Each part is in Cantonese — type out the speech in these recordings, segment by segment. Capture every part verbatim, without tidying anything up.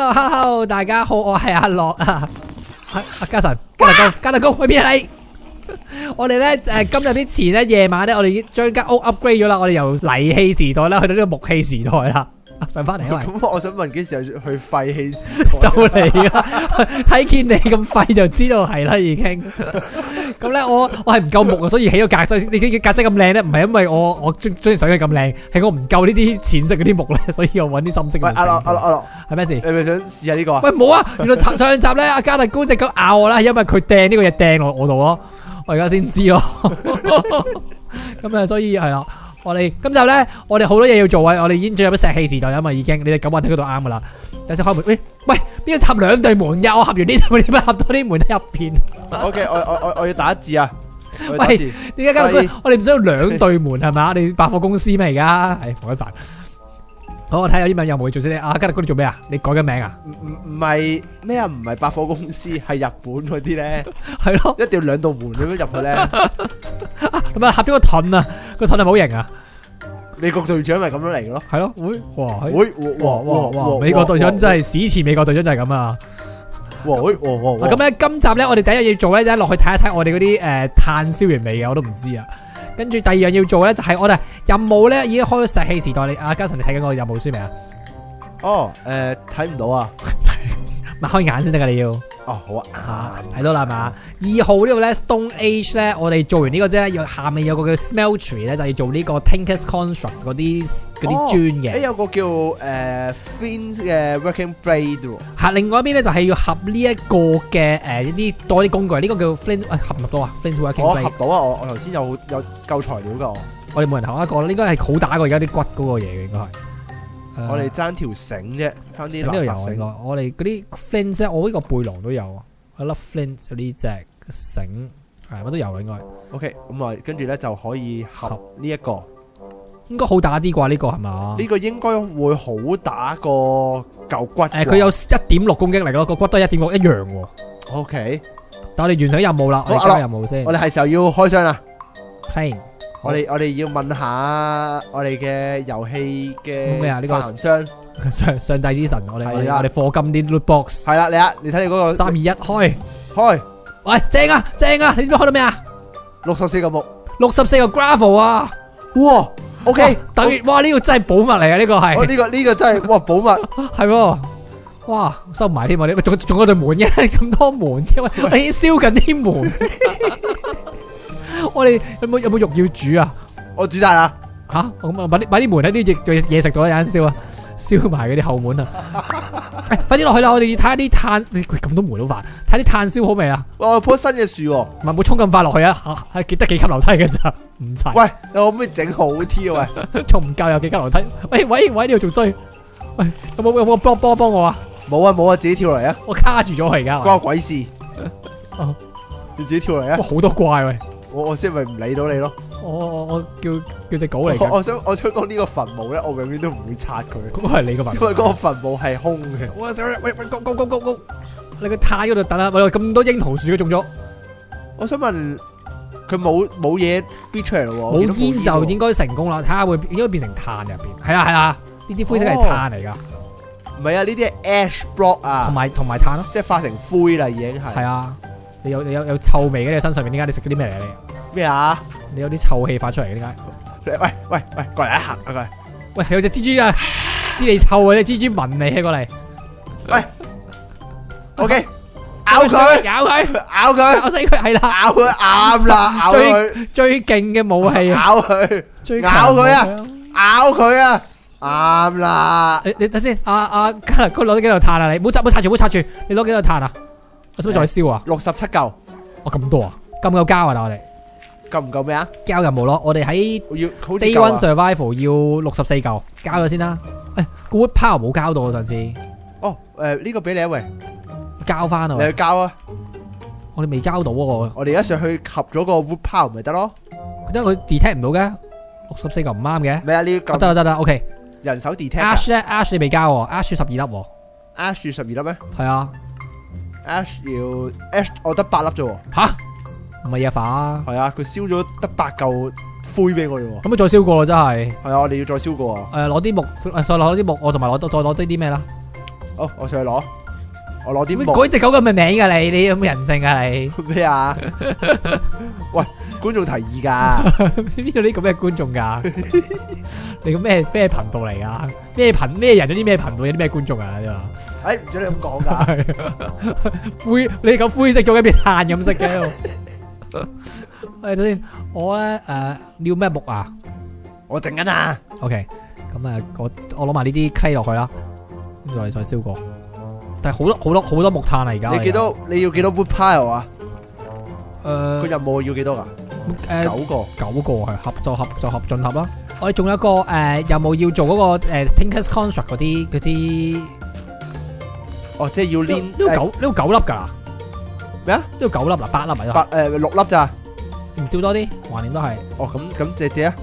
Hello，Hello，大家好，我係阿樂啊，阿阿嘉臣，嘉達哥，嘉達哥，去邊啊你？我哋咧誒今日啲錢咧夜晚咧，我哋已經將間屋 upgrade 咗啦，我哋由泥器時代啦，去到呢個木器時代啦。上翻嚟因為咁我想問幾時去廢氣時代？ 就嚟啦，睇見你咁廢就知道係啦已經。咁咧我我係唔夠木啊，所以起個格仔，你啲格仔咁靚咧，唔係因為我我中中意想佢咁靚，係我唔夠呢啲淺色嗰啲木咧，所以我揾啲深色嘅。 喂，阿樂阿樂阿樂， 係咩事？ 你咪想試下呢個啊？ 喂冇啊！原來上集咧阿嘉達哥隻狗咬我啦，因為佢掟呢個嘢掟落我度咯，我而家先知咯。咁啊，所以係啦。我哋今集咧，我哋好多嘢要做啊！我哋已經進入咗石器時代啊嘛，已經。你哋咁揾喺嗰度啱噶啦。有時開門，喂喂，邊個合兩對門呀？我合完呢對門，點解合多啲門喺入邊 ？O K，我我我我要打字啊！ 喂，點解嘉達哥我哋唔需要兩對門係嘛？你百貨公司咩而家？係好鬼煩。好，我睇下有啲咩有冇做先。啊，嘉達哥你做咩啊？你改緊名啊？ 唔唔唔係咩啊？唔係百貨公司，係日本嗰啲咧。 係咯， 一定要兩道門咁樣入去咧。 咁啊，合咗個盾啊，個盾係咪好型啊？ 美國隊長咪咁樣嚟嘅咯。 係咯，會哇， 會哇哇哇！ 美國隊長真係史前美國隊長就係咁啊！ 哇哇哇！ 咁咧，今集咧我哋第一樣要做咧，就係落去睇一睇我哋嗰啲誒炭燒完未嘅，我都唔知啊。跟住第二樣要做咧，就係我哋任務咧已經開咗石器時代。你阿嘉臣，你睇緊個任務書未啊？ 哦，誒睇唔到啊！ 擘開眼先得噶，你要。 哦，好啊， 睇到啦嘛。二號呢個咧 Stone Age 咧，我哋做完呢個啫，有下面有個叫 Smeltery 咧，就要做呢個 Tinker's Construct 嗰啲嗰啲磚嘅。 誒有個叫誒 Flint 嘅 Working Blade 喎。 嚇，另外一邊咧就係要合呢一個嘅誒一啲多啲工具，呢個叫 Flint，合唔合到啊 ？Flint Working Blade。 我合到啊！我我頭先有有夠材料㗎我。 我哋冇人合一個，應該係好打過而家啲骨嗰個嘢嘅，應該係。 我哋爭條繩啫，爭啲垃圾繩。 我哋嗰啲 flint 啫，我呢個背囊都有啊。I love flint 有呢隻繩，係我都有啊應該。 OK，咁啊，跟住咧就可以合呢一個。 應該好打啲啩？呢個係嘛？ 呢個應該會好打過嚿骨。誒， 佢有一點六攻擊力咯，個骨都係一點六一樣喎。 OK， 但我哋完成任務啦，我哋交任務先。 我哋係時候要開箱啦。 係。 我哋我哋要問下我哋嘅遊戲嘅咩啊？呢個發行商上上帝之神，我哋我哋我哋課金啲 loot box。 係啦，你啊，你睇你嗰個三二一開開。 喂，正啊正啊！你知唔知開到咩啊？ 六十四個木， 六十四個 gravel 啊！ 哇 ，OK， 等於哇呢個真係寶物嚟啊！呢個係。 呢個呢個真係哇寶物， 係喎。哇，收唔埋添啊！你仲仲有對門嘅，咁多門，因為我已經燒緊啲門。我哋有冇有冇肉要煮啊？ 我煮晒啦。 吓，咁啊，買啲買啲門喺啲嘢嘢食到一陣燒啊，燒埋嗰啲後門啊！誒，快啲落去啦！我哋要睇下啲炭，咁多門好煩，睇啲炭燒好未啊？ 哇，棵新嘅樹喎， 唔係冇衝咁快落去啊！係記得幾級樓梯嘅咋，唔齊。 喂，你可唔可以整好啲啊？ 喂，仲唔夠有幾級樓梯？喂喂喂，呢度仲衰。喂，有冇有冇幫幫幫我啊？ 冇啊冇啊，自己跳嚟啊！ 我卡住咗佢而家。 關我鬼事。你自己跳嚟啊！ 好多怪喂。 我我先咪唔理到你咯。 我我我叫叫隻狗嚟嘅。 我想我想講呢個墳墓咧，我永遠都唔會拆佢。 嗰個係你個墳墓， 因為嗰個墳墓係空嘅。 我想喂喂，go go go go go！你個太嗰度等啊！喂，咁多櫻桃樹都中咗。 我想問佢冇冇嘢逼出嚟咯？ 冇煙就應該成功啦。睇下會應該變成炭入邊。係啊係啊，呢啲灰色係炭嚟噶。 唔係啊，呢啲係 ash block 啊。同埋同埋炭咯， 即係化成灰啦，已經係。 係啊。你有你有有臭味嘅你身上面，點解你食嗰啲咩嚟？你咩啊？ 你有啲臭氣發出嚟嘅點解？ 喂喂喂，過嚟一行啊過嚟！ 喂，有隻蜘蛛啊，知你臭啊！隻蜘蛛聞你啊過嚟！ 喂 ，OK，咬佢， 咬佢， 咬佢， 咬死佢，係啦， 咬佢啱啦，咬佢， 最勁嘅武器啊！ 咬佢，咬佢啊，咬佢啊，啱啦！ 你你等先，阿阿嘉達哥攞咗幾嚿炭啊？你唔好插，唔好插住，唔好插住，你攞幾嚿炭啊？我使唔使再燒啊？ 六十七嚿。 哇，咁多啊？夠唔夠交啊？但我哋夠唔夠咩啊？ 交任務咯，我哋喺要 Day One Survival 要六十四嚿，交咗先啦。誒，Good Power 冇交到啊上次。 哦，誒呢個俾你啊喂， 交翻啊！ 你去交啊！ 我哋未交到啊！ 我哋而家上去合咗個 Wood Power 咪得咯？ 因為佢 detect 唔到嘅，六十四嚿唔啱嘅。 咩啊？呢個得啦得啦 ，OK。 人手 detect。 Ash 咧 ，Ash 你未交喎 ，Ash 十二粒喎。 Ash 要十二粒咩？ 係啊。 Ash 要 Ash 我得八粒啫喎。 吓？唔係啊化。 係啊，佢燒咗得八嚿灰俾我哋喎。 咁咪再燒過咯，真係。 係啊，我哋要再燒過啊。 誒，攞啲木，再攞啲木，我同埋攞再攞啲啲咩啦？ 好，我上去攞，我攞啲木。 改隻狗咁嘅名㗎你，你有冇人性啊你？ 咩啊？喂，觀眾提議㗎， 邊度啲咁嘅觀眾㗎？你個咩咩頻道嚟㗎？咩頻咩人有啲咩頻道有啲咩觀眾啊？你話？ 誒唔准你咁講㗎。 灰你咁灰色咗一片炭咁色嘅喺度。喂，等先，我咧誒要咩木啊我整緊啊。 ？OK，咁啊，我我攞埋呢啲 clay 落去啦，跟住我哋再燒過。但係好多好多好多木炭啊！而家你幾多？你要幾多 wood pile 啊？ 誒個任務要幾多㗎？ 誒九個。 九個係合就合就合進合啦。我哋仲有一個誒任務要做嗰個誒 Tinker's Construct 嗰啲嗰啲。 哦，即係要呢練呢個九呢個九粒㗎啦。 咩啊？ 呢個九粒嗱，八粒咪八誒六粒咋？ 唔少多啲，橫掂都係。 哦，咁咁借借啊！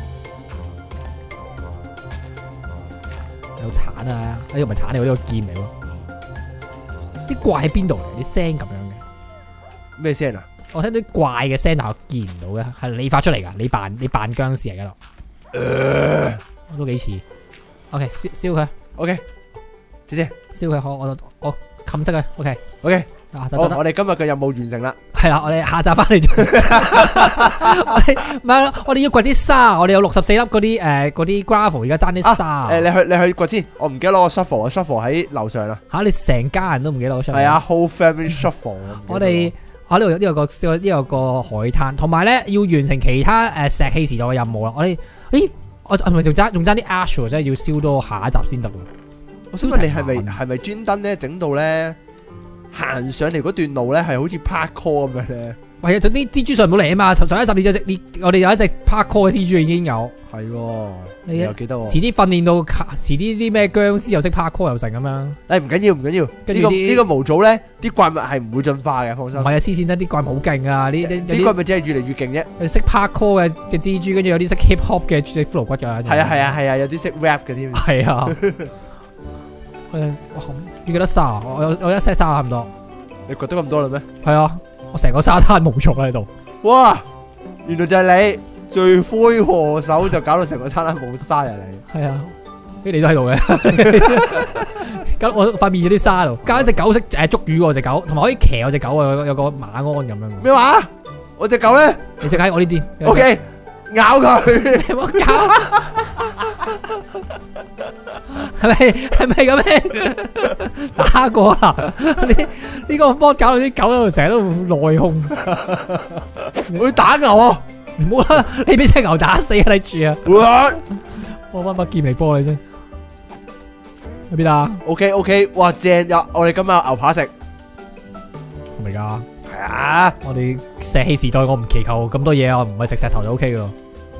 有鏟啊！呢個唔係鏟嚟，呢個劍嚟喎。啲怪喺邊度嚟？啲聲咁樣嘅。 咩聲啊？ 我聽到啲怪嘅聲，但我見唔到嘅，係你發出嚟㗎。你扮你扮僵屍嚟㗎度。都幾似。OK，燒燒佢。 OK，姐姐燒佢，我我我冚熄佢。OK OK， 啊，就好， 得。 我哋今日嘅任務完成啦。 係啦，我哋下集翻嚟做。我哋唔係啦，我哋要掘啲沙，我哋有六十四粒嗰啲誒嗰啲 gravel，而家爭啲沙。 誒，你去你去掘先，我唔記得攞個 shovel，shovel 喺樓上啦。 嚇！你成家人都唔記得攞出嚟。 係啊 ，whole family shovel。 我哋啊呢度呢度個呢個呢個個海灘，同埋咧要完成其他誒石器時代嘅任務啦。我哋咦，我係咪仲爭仲爭啲 ash 喎？真係要燒到下一集先得喎。 我想問你係咪係咪專登咧整到咧行上嚟嗰段路咧係好似 parkour 咁樣咧？ 喂啊！總之蜘蛛上唔到嚟啊嘛！上一集你就隻你我哋有一隻 parkour 嘅蜘蛛已經有。 係喎， 你你又記得喎？ 遲啲訓練到，遲啲啲咩僵屍又識 parkour 又成咁樣。 誒唔緊要唔緊要，呢個跟住啲呢個模組咧，啲怪物係唔會進化嘅，放心。 唔係啊！黐線得啲怪物好勁啊！呢啲啲怪物真係越嚟越勁啫。 有啲識 parkour 嘅隻蜘蛛，跟住有啲識 hip hop 嘅隻骷髏骨㗎。 係啊係啊係啊，有啲識 rap 嘅添。 係啊。誒，哇！要幾多沙啊？我有我一 set 沙差唔多。 你覺得咁多啦咩？ 係啊，我成個沙灘冇蟲喺度。 哇！原來就係你罪魁禍首，就搞到成個沙灘冇沙人嚟。 係啊，啲你都喺度嘅。咁我塊面有啲沙喺度。加一隻狗識誒捉魚喎，隻狗，同埋可以騎我隻狗啊，有有個馬鞍咁樣。 咩話？我隻狗咧？ 你隻喺我呢邊。 O K，咬佢。 你冇搞。係咪係咪咁樣打過啦？呢呢個波搞到啲狗喺度成日都內訌。 我要打牛啊！ 唔好啦，你俾隻牛打死啊！你住啊！ 哇我搵把劍嚟幫你先。喺邊啊？ ！O K O K，哇正呀！我哋今日有牛扒食。 係咪噶？ 係啊！ 我哋石器時代，我唔祈求咁多嘢啊，我唔係食石頭就 O K 噶咯。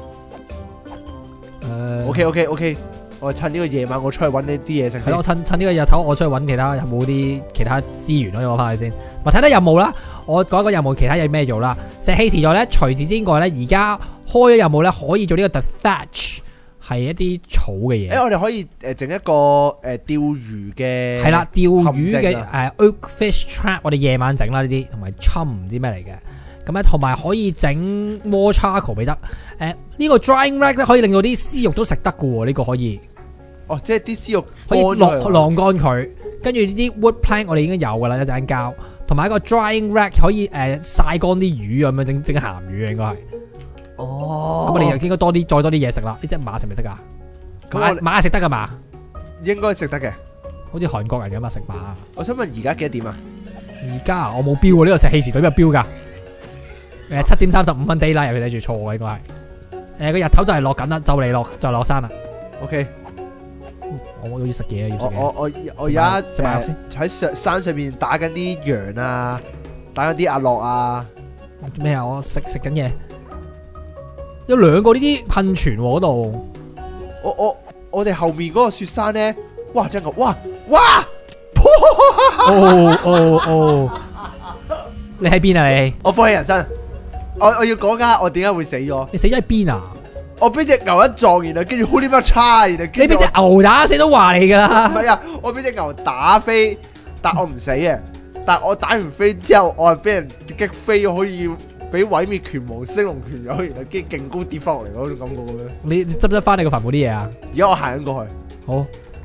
誒 O K O K O K。我趁呢個夜晚，我出去揾呢啲嘢食先。 係咯，趁趁呢個日頭，我出去揾其他有冇啲其他資源可以攞翻去先。咪睇睇任務啦，我講一個任務，其他有咩做啦？石器時代咧，除此之外咧，而家開咗任務咧，可以做呢個 the thatch，係一啲草嘅嘢。 誒，我哋可以誒整一個誒釣魚嘅係啦，釣魚嘅陷阱啊誒 oak fish trap，我哋夜晚整啦呢啲，同埋 chum 唔知咩嚟嘅。咁咧，同埋可以整 more charcoal 俾得。誒，呢個 drying rack 咧可以令到啲絲肉都食得嘅喎，呢個可以。 哦，即係啲絲肉可以乾咗佢晾晾乾佢，跟住呢啲 wood plank 我哋已經有噶啦，一陣膠，同埋一個 drying rack 可以誒曬乾啲魚咁樣整整鹹魚應該係。 哦， 咁我哋又應該多啲再多啲嘢食啦。呢隻馬食咪得㗎？馬咁我馬食得㗎嘛？ 應該食得嘅。 好似韓國人咁啊食馬。 我想問而家幾多點啊？ 而家我冇標喎，呢個石器時代邊有標㗎？誒七點三十五分 daylight，尤其睇住錯嘅應該係。誒個日頭就係落緊啦，就嚟落就落山啦。 OK。 我我要食嘢，要食嘢。 我我我我而家食埋先喺上山上面打緊啲羊啊，打緊啲阿樂啊。 咩啊？我食食緊嘢。有兩個呢啲噴泉喎嗰度。 我我我哋後面嗰個雪山咧，哇真係哇哇！ 哦哦哦！你喺邊啊你？ 我放棄人生。我我要講下我點解會死咗。 你死咗喺邊啊？ 我俾隻牛一撞，然後跟住 Holy 乜叉，然後你俾隻牛打死都話你噶啦。 唔係啊，我俾隻牛打飛，但我唔死嘅。但我打完飛之後，我係俾人擊飛，可以俾毀滅拳王升龍拳友，然後跟住勁高跌翻落嚟嗰種感覺嘅咩？ 你你執唔執翻你個墳墓啲嘢啊？ 而家我行緊過去。 好，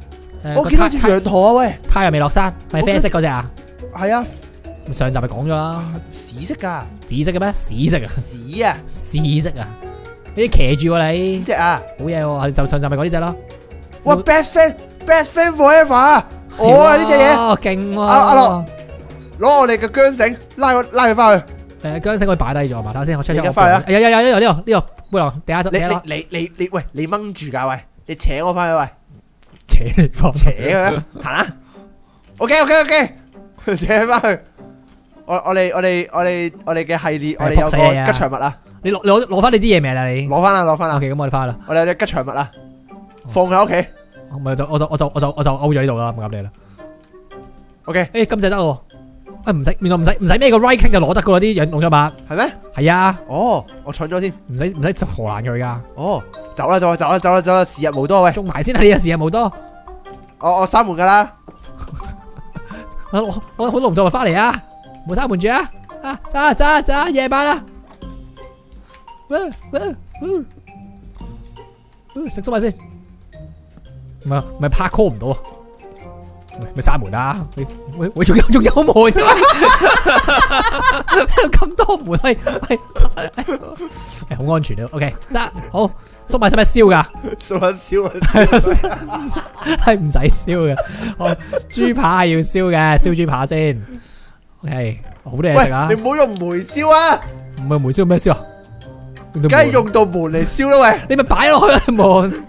誒我見到隻羊駝啊喂， 太陽未落山，咪啡色嗰隻啊？ 係啊， 上集咪講咗啦， 屎色㗎， 紫色嘅咩？屎色啊， 屎啊， 屎色啊！你騎住喎你， 隻啊， 好嘢喎！就上集咪講呢隻咯。 哇 best friend best friend forever 啊！我啊呢隻嘢， 哦勁喎！ 阿阿樂攞我哋嘅韁繩拉我拉佢翻去。 誒韁繩可以擺低咗嘛？睇下先，我 check 你 check 而家翻去啊有有有呢度呢度呢度背囊地下你地下咯， 你你你你喂，你掹住㗎喂，你扯我翻去喂， 扯你放扯佢啦，行啦。OK OK OK，扯翻去。我我哋我哋我哋我哋嘅系列，我哋有個吉祥物啊！ 你攞攞攞翻你啲嘢未啊？你攞翻啦，攞翻啦。 OK，咁我哋翻啦。 我哋有隻吉祥物啊，放喺屋企。 咪就我就我就我就我就勾咗呢度啦，唔夾你啦。 OK， 誒咁就得喎。誒唔使，原來唔使唔使咩個 right click 就攞得噶喎啲養農作物。 係咩？ 係啊， 哦，我搶咗添。 唔使唔使荷蘭佢噶。 哦，走啦走啦走啦走啦走啦，時日無多喂。 種埋先啊！你有時日冇多。 我我閂門㗎啦。 我我好農作物翻嚟啊！冇閂門住啊！啊走啊走啊走啊！夜晚啦。食粟米先。唔係唔係 park call 唔到啊！咪閂門啦！喂喂喂，仲有仲有門嘅咩？咁多門喂喂，係好安全啊 ！OK 得好，粟米使唔使燒㗎？ 燒一燒啊！ 係唔使燒嘅。好，豬扒係要燒嘅，燒豬扒先。OK，好多嘢食啊！ 喂，你唔好用煤燒啊！ 唔係煤燒咩燒啊？ 梗係用到門嚟燒啦喂！ 你咪擺落去啦門，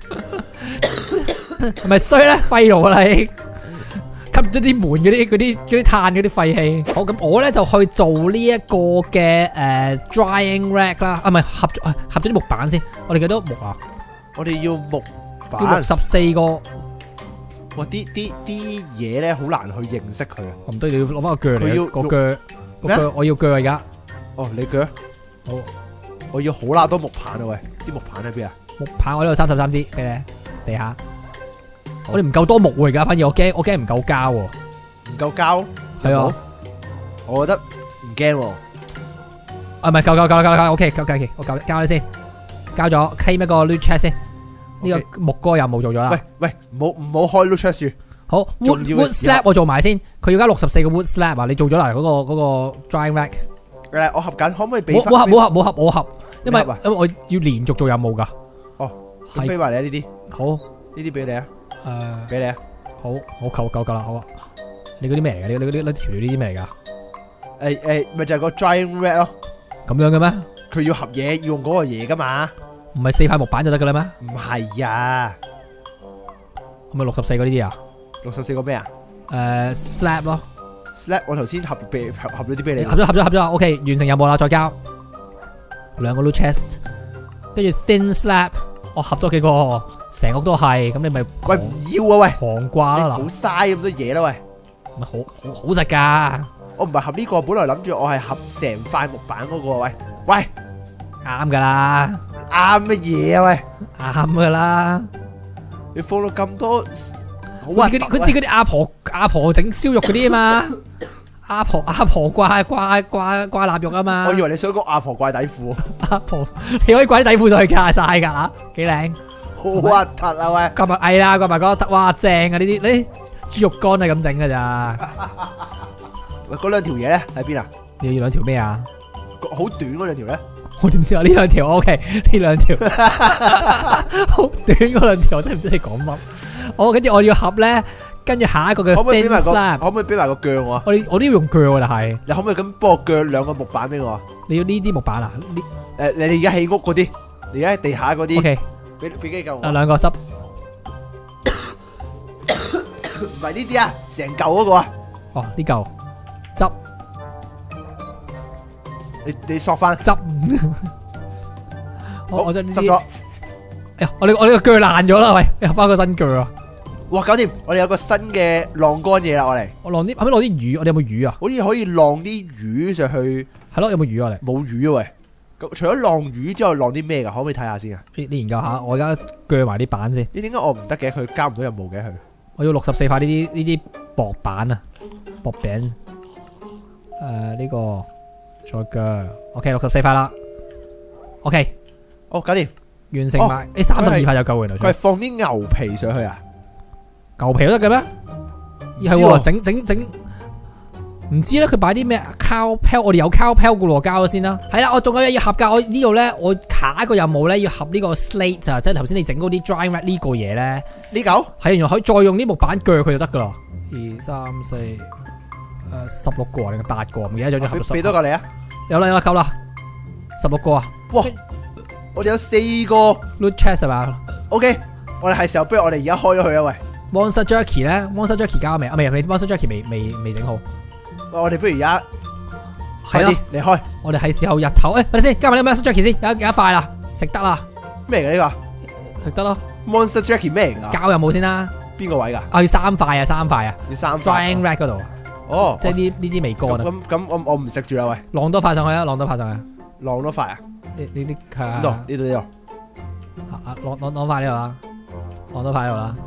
係咪衰咧？廢爐啊你！吸咗啲門嗰啲嗰啲嗰啲碳嗰啲廢氣。好，咁我咧就去做呢一個嘅誒 drying rack 啦，啊唔係合咗合咗啲木板先。我哋幾多木啊？ 我哋要木要六板。 十四個。 哇！啲啲啲嘢咧好難去認識佢啊！ 唔對，你要攞翻個鋸嚟， 佢要個鋸個咩鋸，我要鋸而家。 哦，你腳好， 我要好乸多木棒啊喂！啲木棒喺邊啊？ 木棒我呢度三十三支俾你，地下。我哋唔夠多木喎而家，反而我驚我驚唔夠膠喎。 唔夠膠？ 係啊， 我覺得唔驚喎。 啊唔係夠夠夠夠夠 OK 夠夠 OK，我交交你先，交咗 claim 一個 loot check 先。呢個木哥任務做咗啦。 喂喂，唔好唔好開 loot check 住。 好 wood wood slab 我做埋先，佢要加六十四個 wood slab 啊！你做咗啦嗰個嗰個 drying rack。 誒，我合緊，可唔可以俾冇翻？ 冇合冇合冇合冇合，因為你合啊因為我要連續做任務㗎。 哦，咁係俾埋你啊呢啲， 好呢啲俾你啊， 誒， 俾你啊。 好好夠夠夠啦，好啊！你嗰啲咩嚟㗎？你你嗰啲嗰啲調料呢啲咩嚟㗎？ 誒誒，咪就係個 drying rack 咯。 咁樣嘅咩？ 佢要合嘢，要用嗰個嘢噶嘛？ 唔係四塊木板就得㗎啦咩？ 唔係啊， 係咪六十四嗰啲啊？ 六十四個咩啊誒 slab 咯， ？slab 我頭先合俾合合咗啲俾你。 合咗合咗合咗，OK 完成任務啦，再交兩個 loot chest，跟住 thin slab，我合咗幾個，成屋都係，咁你咪喂唔要啊喂， 狂掛啦你唔好嘥咁多嘢啦喂。 嗱，咪好好好食㗎， 我唔係合呢個，本來諗住我係合成塊木板嗰個喂喂， 啱㗎啦， 啱乜嘢啊喂？ 啱㗎啦， 你放到咁多，好好核突似嗰啲佢似嗰啲阿婆阿婆整燒肉嗰啲啊嘛，阿婆阿婆掛掛掛掛臘肉啊嘛我，以為你想講阿婆掛底褲， 阿婆你可以掛啲底褲上去架晒㗎嚇，幾靚。 好核突啊喂！ 今日偽啦，今日覺得哇正啊！呢啲呢豬肉乾係咁整㗎咋？ 喂，嗰兩條嘢咧喺邊啊？ 你要兩條咩啊？ 好短嗰兩條咧？ 我點知啊？呢兩條 OK，呢兩條好短嗰兩條，我真係唔知你講乜。好，跟住我要合咧，跟住下一個嘅可唔可以俾 thin 埋個？ slab， 可唔可以俾埋個鋸我啊？ 我哋我都要用鋸喎，但係你可唔可以咁幫我鋸兩個木板俾我啊？ 你要呢啲木板啊？呢誒，你哋而家起屋嗰啲，你而家喺地下嗰啲， OK， 俾俾幾嚿我啊？兩個執唔係呢啲啊，成嚿嗰個啊， 哦，呢嚿執你你索翻， 執。 好我我將呢啲， 執咗。 哎呀，我呢我呢個鋸爛咗啦，喂，你合翻個新鋸啊！ 哇，搞掂！我哋有個新嘅晾乾嘢啦，我哋我晾啲，係咪攞啲魚？我哋有冇魚啊？ 好似可以晾啲魚上去， 係咯，有冇魚啊？你冇魚啊喂！咁除咗晾魚之外，晾啲咩噶？可唔可以睇下先啊？ 你你研究下，我而家鋸埋啲板先。 咦？點解我唔得嘅？佢交唔到任務嘅佢。 我要六十四塊呢啲呢啲薄板啊，薄餅。誒呢個再鋸，OK 六十四塊啦。OK 哦，搞掂。 完成埋，誒三十二塊就夠嘅啦。 佢係放啲牛皮上去啊？ 牛皮都得嘅咩？係喎，整整整，唔知咧佢擺啲咩 cow pel， 我哋有 cow pel 嘅喎，交咗先啦。係啦，我仲有嘢要合㗎，我呢度咧，我下一個任務咧要合呢個 slate 啊，即係頭先你整嗰啲 drying rack 呢個嘢咧， 呢嚿係原來可以再用啲木板鋸佢就得㗎啦。二三四，誒十六個定係八個？唔記得咗，合咗十。 俾多個你啊！ 有啦有啦，夠啦，十六個啊！ 哇，我哋有四個 loot chest 係嘛 ？OK，我哋係時候，不如我哋而家開咗佢啊！喂 ，Monster Jerky 咧 ，Monster Jerky 交未啊？未未 Monster Jerky 未未未整好。 喂，我哋不如而家快係啲嚟開。 我哋係時候日頭，誒，等陣先，加埋呢個 Monster Jerky 先，有有一塊啦，食得啦， 咩嚟㗎呢食得咯。 個 Monster Jackie 咩嚟㗎？ 交有冇先啦？ 邊個位㗎？ 啊，要三塊啊，三塊啊要三塊 ，drying rack 嗰度， 哦， 即係呢呢啲未乾啊， 咁咁我我唔食住啦，喂， 晾多塊上去啊，晾多塊上去。 晾多塊啊？ 呢呢啲係呢度啊， 呢度呢度。 啊晾晾晾塊呢度啦，晾多塊呢度啦，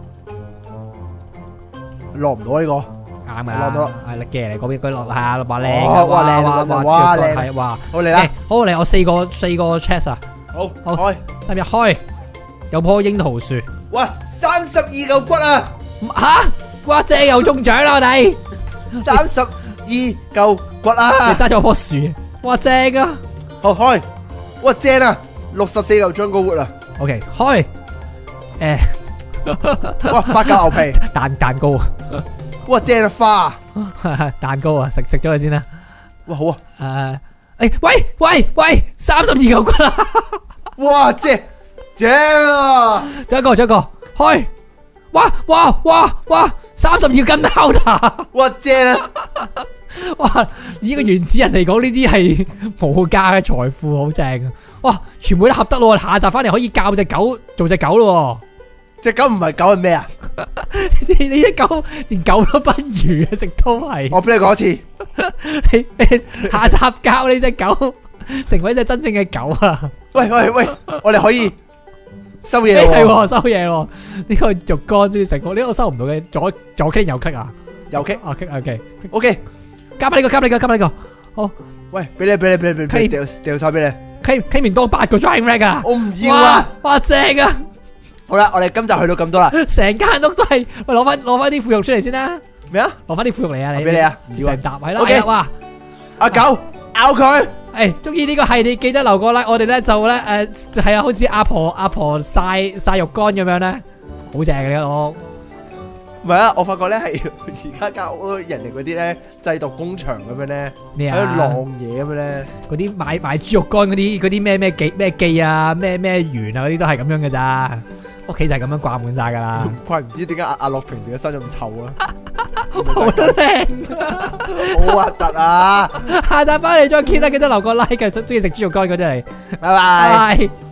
落唔到呢個， 啱㗎晾到啦，係啦嘅嚟嗰邊佢落係啊，話靚哦啊， 哇靚哇哇哇靚係哇， 好嚟啦誒，好嚟，我四個四個 chest 啊， 好好開， 三日開，有棵櫻桃樹， 哇，三十二嚿骨啊， 吓，哇正又中獎啦我哋， 三十二嚿骨你啊， 揸咗棵樹，哇正啊好開，哇正啊，六十四嚿張高活啊， ，OK 開，誒哇八嚿牛皮， 蛋蛋糕啊。 哇正啊花， 蛋糕啊，食食咗佢先啦。 哇好啊， 誒，誒，喂喂喂，三十二嚿骨啦， 哇正正啊， 仲有一個，仲有一個，開，哇哇哇哇，三十二斤 powder， 哇正啊， 哇！以一個原始人嚟講，呢啲係無價嘅財富，好正啊！哇，全部都合得咯，下集翻嚟可以教隻狗做隻狗咯。 隻狗唔係狗係咩啊？ 你你隻狗連狗都不如啊，直都係。 我俾你講一次， 你你下集教你隻狗成為一隻真正嘅狗啊！ 喂喂喂，我哋可以收嘢係喎， 喎，收嘢喎！呢個肉乾都要食，呢個我收唔到嘅，左左 click 右 click 啊！ 右擊啊 click OK， ，OK， 加埋呢個，加埋呢個，加埋呢個，好喂，俾你俾你俾你俾你掉掉晒俾你， ，K K 面多八個 drying rack 啊！ 我唔要啊！ 哇，哇正啊！ 好啦，我哋今集去到咁多啦， 成間屋都係，喂攞翻攞翻啲腐肉出嚟先啦， 咩啊？ 攞翻啲腐肉嚟啊！你俾你啊，唔要啊成沓係啦， OK 係啦哇！ 阿狗咬佢， 誒，中意呢個系列記得留個 like，我哋咧就咧誒係啊，好似阿婆阿婆曬曬肉乾咁樣咧，好正嘅呢個屋。 唔係啊！我發覺咧係而家間屋人哋嗰啲咧製毒工場咁樣咧， 咩啊？ 喺度晾嘢咁樣咧， 嗰啲買買豬肉乾嗰啲嗰啲咩咩記咩記啊咩咩圓啊嗰啲都係咁樣嘅咋，屋企就係咁樣掛滿晒噶啦， 怪唔知點解阿阿樂平時嘅身咁臭啊！ 好靚， 好核突啊！ 下集翻嚟再見啦，記得留個 like，中意食豬肉乾嗰啲嚟， 拜拜。 拜。